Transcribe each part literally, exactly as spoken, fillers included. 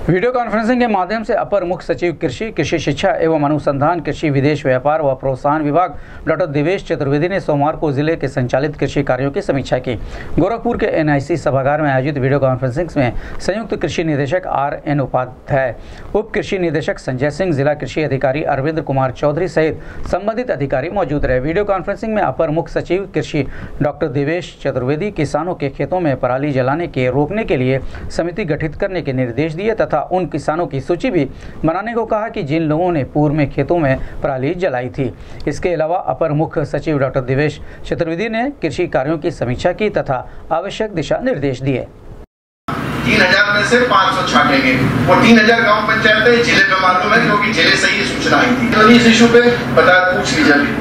Video conferencing के माध्यम से अपर मुख्य सचिव कृषि कृषि शिक्षा एवं अनुसंधान कृषि विदेश व्यापार व प्रोत्साहन विभाग डॉक्टर देवेश चतुर्वेदी ने सोमवार को जिले के संचालित कृषि कार्यों की समीक्षा की। गोरखपुर के एन आई सी सभागार में आयोजित वीडियो कॉन्फ्रेंसिंग में संयुक्त कृषि निदेशक आर एन उपाध्याय, उप कृषि निदेशक संजय सिंह, जिला कृषि अधिकारी अरविंद कुमार चौधरी सहित संबंधित अधिकारी मौजूद रहे। वीडियो कॉन्फ्रेंसिंग में अपर मुख्य सचिव कृषि डॉक्टर देवेश चतुर्वेदी किसानों के खेतों में पराली जलाने के रोकने के लिए समिति गठित करने के निर्देश दिए तथा उन किसानों की सूची भी बनाने को कहा कि जिन लोगों ने पूर्व में खेतों में पराली जलाई थी। इसके अलावा अपर मुख्य सचिव डॉक्टर देवेश चतुर्वेदी ने कृषि कार्यों की समीक्षा की तथा आवश्यक दिशा निर्देश दिए। तीन हजार में से पाँच सौ छाटेंगे। वो तीन हजार गाँव पंचायतें जिले में मालूम है क्योंकि जिले से ये सूचना आई थी। तो इस इशू पे बता पूछ लीजिए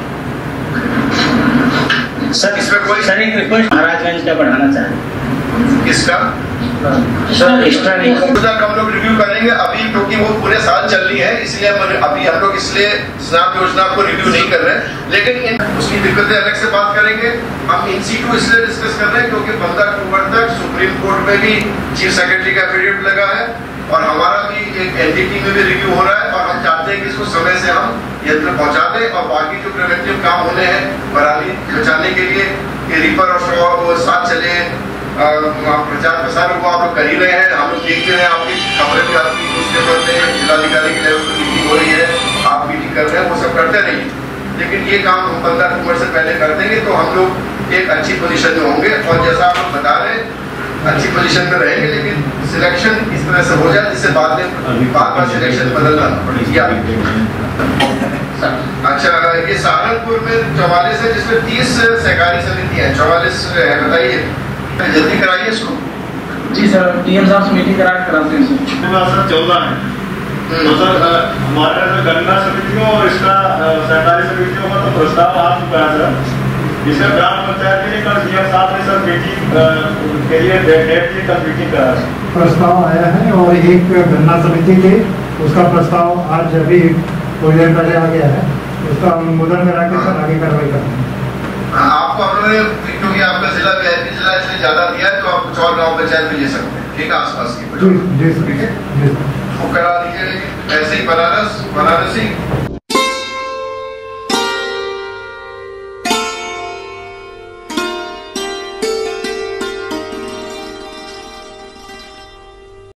सर। इसमें कोई सर एक रिक्वेस्ट महाराजगंज का बढ़ाना चाहे। किसका? सर एक्स्ट्रा नहीं हम लोग रिव्यू करेंगे अभी क्योंकि वो पूरे साल चल रही है, इसलिए अभी हम लोग इसलिए स्नैप योजना को रिव्यू नहीं कर रहे हैं, लेकिन इन उसकी दिक्कतें अलग से बात करेंगे। हम इन सीटू इसलिए डिस्कस कर रहे हैं क्योंकि पंद्रह अक्टूबर तक सुप्रीम कोर्ट में भी चीफ सेक्रेटरी का एफिडेविट लगा है और हमारा भी एक एनडीटी में भी रिव्यू हो रहा है और हम चाहते हैं कि इसको समय से हम यंत्र पहुंचा दें और बाकी जो प्रिवेंटिव काम होने हैं पराली बचाने के लिए कि रीपर और शॉ वो साथ चले, प्रचार प्रसार को आप लोग कर ही रहे हैं। हम लोग देखते हैं आपकी खबरें भी आपकी न्यूज़पेपर में जिलाधिकारी की लेवल पर मीटिंग हो रही है, आप मीटिंग कर रहे हैं, वो सब करते रहिए, लेकिन ये काम हम पंद्रह अक्टूबर से पहले कर देंगे तो हम लोग एक अच्छी पोजीशन में होंगे और जैसा आप लोग बता रहे हैं अच्छी पोजीशन में रहेंगे, लेकिन सिलेक्शन इस तरह से हो जाए जिससे बाद में बार बार सिलेक्शन बदलना पड़ेगी। अच्छा, ये सहारनपुर में चौवालीस है जिसमें तीस सहकारी समिति है, चौवालीस है, बताइए जल्दी कराइए इसको। जी सर, टीएम साहब से मीटिंग करा कराते हैं सर। चौदह है तो सर हमारे गन्ना समितियों और इसका सहकारी समितियों का तो प्रस्ताव आ चुका है सर। इसका ग्राम पंचायत के लिए कल सीएम साहब ने सर मीटिंग के लिए डेट की कल मीटिंग करा है, प्रस्ताव आया है और एक गन्ना समिति के उसका प्रस्ताव आज अभी थोड़ी देर पहले आ गया है, उसका अनुमोदन में रखकर सर आगे कार्रवाई करते हैं। आपको हमने क्योंकि आपका जिला वीआईपी जिला इसलिए ज्यादा दिया है तो आप कुछ और गाँव पंचायत में ले सकते हैं, ठीक है, आसपास की ठीक है, वो करा दीजिए। ऐसे ही बनारस बनारसी